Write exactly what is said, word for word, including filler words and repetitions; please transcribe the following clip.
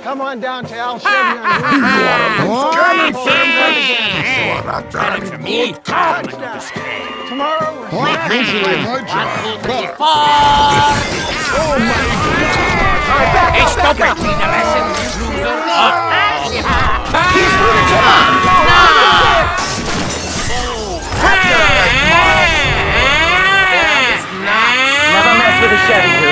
Come on down to Al Chevy on Tell it to me. Touchdown. Tomorrow we're What? smashing. My job. Oh my God! Hey, stop it! See the lesson, loser. He's moving to Never mess with a Chevy.